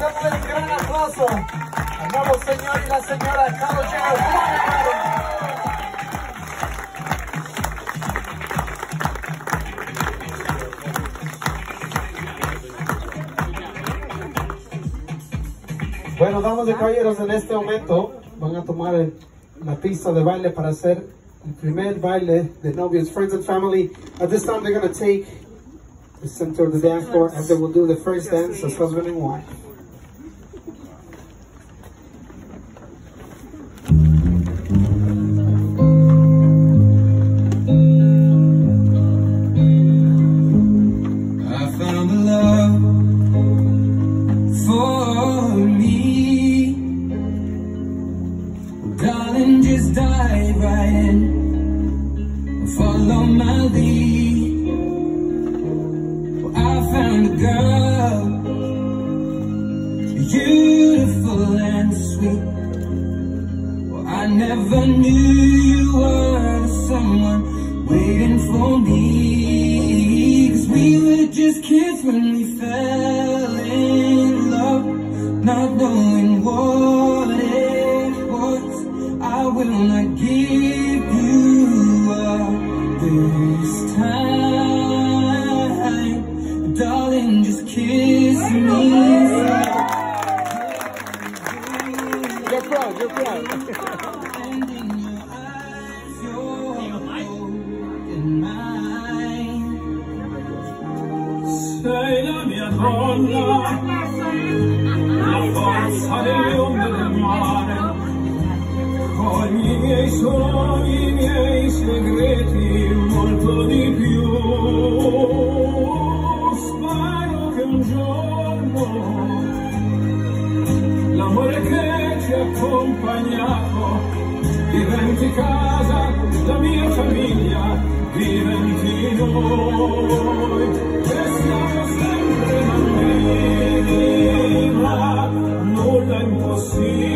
Démosle un gran aplauso al nuevo señor y la señora Carlos Jarrett. Bueno, damas y caballeros, en este momento van a tomar la pista de baile para hacer el primer baile de novios, friends and family. At this time, they're going to take the center of the dance floor and they will do the first dance as husband and wife. I found a love for me, darling, just dive right in, follow my lead. Well, I found a girl, beautiful and sweet. Well, I never knew you were someone waiting for me, 'cause we were just kids when we fell in love, not knowing what it was. I will not give you up this time, darling, just kiss me. You're proud, you're proud. And in your eyes, you're holding mine. Sei la mia donna, la forza delle onde del mare, cogli i miei sogni, i miei segreti, molto di più. Spero che un giorno l'amore che ci ha accompagnato diventi casa, la mia famiglia, diventi noi, e siamo sempre bambini, ma nulla è impossibile.